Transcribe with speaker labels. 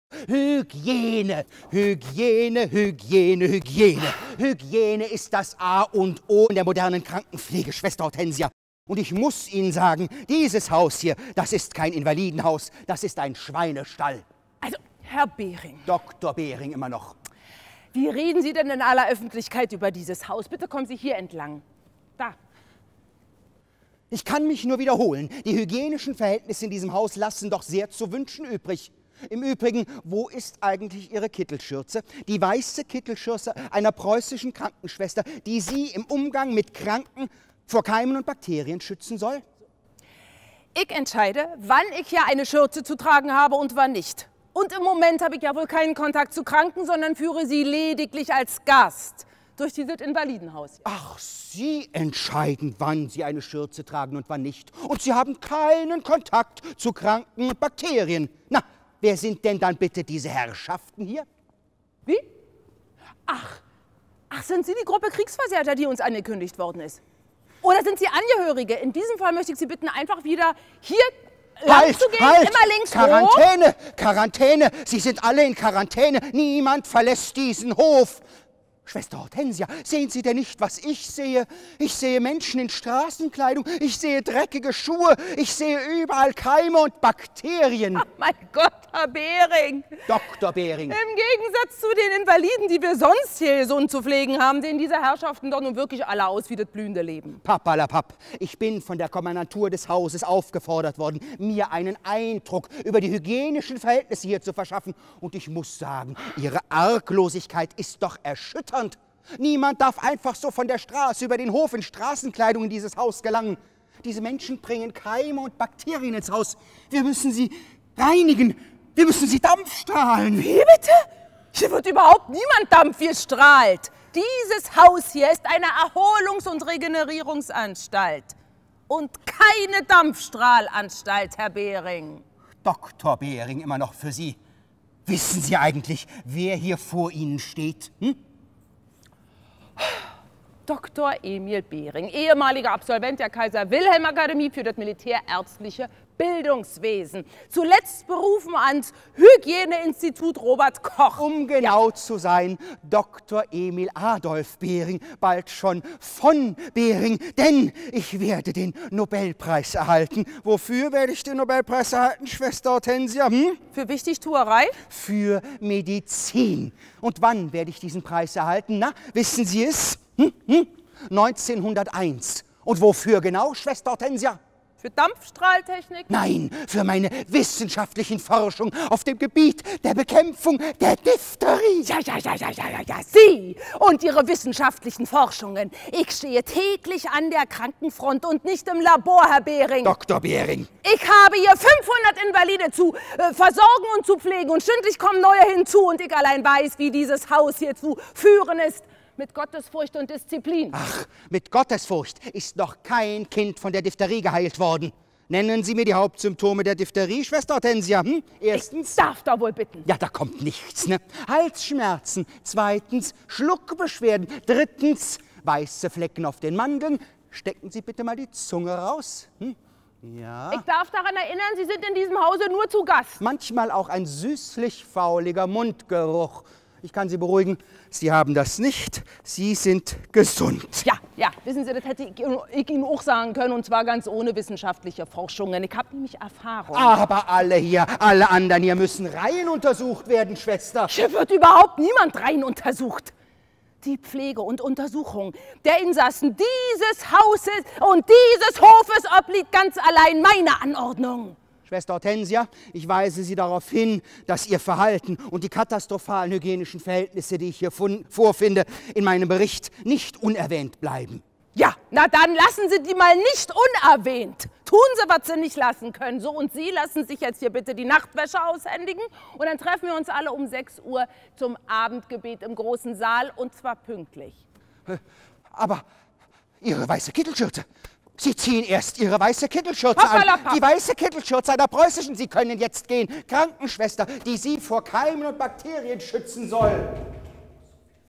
Speaker 1: Hygiene, Hygiene, Hygiene, Hygiene. Hygiene ist das A und O in der modernen Krankenpflege, Schwester Hortensia. Und ich muss Ihnen sagen, dieses Haus hier, das ist kein Invalidenhaus, das ist ein Schweinestall.
Speaker 2: Also, Herr Behring.
Speaker 1: Dr. Behring immer noch.
Speaker 2: Wie reden Sie denn in aller Öffentlichkeit über dieses Haus? Bitte kommen Sie hier entlang. Da.
Speaker 1: Ich kann mich nur wiederholen, die hygienischen Verhältnisse in diesem Haus lassen doch sehr zu wünschen übrig. Im Übrigen, wo ist eigentlich Ihre Kittelschürze? Die weiße Kittelschürze einer preußischen Krankenschwester, die Sie im Umgang mit Kranken vor Keimen und Bakterien schützen soll?
Speaker 2: Ich entscheide, wann ich hier eine Schürze zu tragen habe und wann nicht. Und im Moment habe ich ja wohl keinen Kontakt zu Kranken, sondern führe sie lediglich als Gast durch dieses Invalidenhaus.
Speaker 1: Ach, Sie entscheiden, wann Sie eine Schürze tragen und wann nicht. Und Sie haben keinen Kontakt zu Kranken und Bakterien. Na, wer sind denn dann bitte diese Herrschaften hier?
Speaker 2: Wie? Ach, sind Sie die Gruppe Kriegsversehrter, die uns angekündigt worden ist? Oder sind Sie Angehörige? In diesem Fall möchte ich Sie bitten, einfach wieder hier lang zu gehen, immer links
Speaker 1: Quarantäne,
Speaker 2: hoch.
Speaker 1: Quarantäne, Sie sind alle in Quarantäne. Niemand verlässt diesen Hof. Schwester Hortensia, sehen Sie denn nicht, was ich sehe? Ich sehe Menschen in Straßenkleidung, ich sehe dreckige Schuhe, ich sehe überall Keime und Bakterien.
Speaker 2: Ach, mein Gott, Herr Behring.
Speaker 1: Dr. Behring.
Speaker 2: Im Gegensatz zu den Invaliden, die wir sonst hier so zu pflegen haben, sehen diese Herrschaften doch nun wirklich alle aus wie das blühende Leben.
Speaker 1: Papalapap, ich bin von der Kommandantur des Hauses aufgefordert worden, mir einen Eindruck über die hygienischen Verhältnisse hier zu verschaffen. Und ich muss sagen, Ihre Arglosigkeit ist doch erschütternd. Niemand darf einfach so von der Straße über den Hof in Straßenkleidung in dieses Haus gelangen. Diese Menschen bringen Keime und Bakterien ins Haus. Wir müssen sie reinigen. Wir müssen sie dampfstrahlen.
Speaker 2: Wie bitte? Hier wird überhaupt niemand dampfgestrahlt. Dieses Haus hier ist eine Erholungs- und Regenerierungsanstalt. Und keine Dampfstrahlanstalt, Herr Behring.
Speaker 1: Dr. Behring, immer noch für Sie. Wissen Sie eigentlich, wer hier vor Ihnen steht? Hm?
Speaker 2: Dr. Emil Behring, ehemaliger Absolvent der Kaiser-Wilhelm-Akademie für das militärärztliche Bildungswesen. Zuletzt berufen ans Hygieneinstitut Robert Koch.
Speaker 1: Um genau zu sein, Dr. Emil Adolf Behring, bald schon von Behring, denn ich werde den Nobelpreis erhalten. Wofür werde ich den Nobelpreis erhalten, Schwester Hortensia? Hm?
Speaker 2: Für Wichtigtuerei?
Speaker 1: Für Medizin. Und wann werde ich diesen Preis erhalten? Na, wissen Sie es? 1901. Und wofür genau, Schwester Hortensia?
Speaker 2: Für Dampfstrahltechnik?
Speaker 1: Nein, für meine wissenschaftlichen Forschung auf dem Gebiet der Bekämpfung der Diphtherie.
Speaker 2: Ja, Sie und Ihre wissenschaftlichen Forschungen. Ich stehe täglich an der Krankenfront und nicht im Labor, Herr Behring.
Speaker 1: Dr. Behring.
Speaker 2: Ich habe hier 500 Invalide zu versorgen und zu pflegen und stündlich kommen neue hinzu und ich allein weiß, wie dieses Haus hier zu führen ist. Mit Gottesfurcht und Disziplin.
Speaker 1: Ach, mit Gottesfurcht ist noch kein Kind von der Diphtherie geheilt worden. Nennen Sie mir die Hauptsymptome der Diphtherie, Schwester Hortensia. Erstens.
Speaker 2: Ich darf da wohl bitten.
Speaker 1: Ja, da kommt nichts, ne? Halsschmerzen. Zweitens, Schluckbeschwerden. Drittens, weiße Flecken auf den Mandeln. Stecken Sie bitte mal die Zunge raus. Ja.
Speaker 2: Ich darf daran erinnern, Sie sind in diesem Hause nur zu Gast.
Speaker 1: Manchmal auch ein süßlich-fauliger Mundgeruch. Ich kann Sie beruhigen, Sie haben das nicht. Sie sind gesund.
Speaker 2: Ja, wissen Sie, das hätte ich Ihnen auch sagen können, und zwar ganz ohne wissenschaftliche Forschungen. Ich habe nämlich Erfahrung.
Speaker 1: Aber alle anderen hier müssen rein untersucht werden, Schwester.
Speaker 2: Hier wird überhaupt niemand rein untersucht. Die Pflege und Untersuchung der Insassen dieses Hauses und dieses Hofes obliegt ganz allein meiner Anordnung.
Speaker 1: Schwester Hortensia, ich weise Sie darauf hin, dass Ihr Verhalten und die katastrophalen hygienischen Verhältnisse, die ich hier vorfinde, in meinem Bericht nicht unerwähnt bleiben.
Speaker 2: Ja, na dann lassen Sie die mal nicht unerwähnt. Tun Sie, was Sie nicht lassen können. So, und Sie lassen sich jetzt hier bitte die Nachtwäsche aushändigen. Und dann treffen wir uns alle um 6 Uhr zum Abendgebet im großen Saal, und zwar pünktlich.
Speaker 1: Aber Ihre weiße Kittelschürze. Sie ziehen erst Ihre weiße Kittelschürze an. Die weiße Kittelschürze einer preußischen. Sie können jetzt gehen. Krankenschwester, die Sie vor Keimen und Bakterien schützen soll.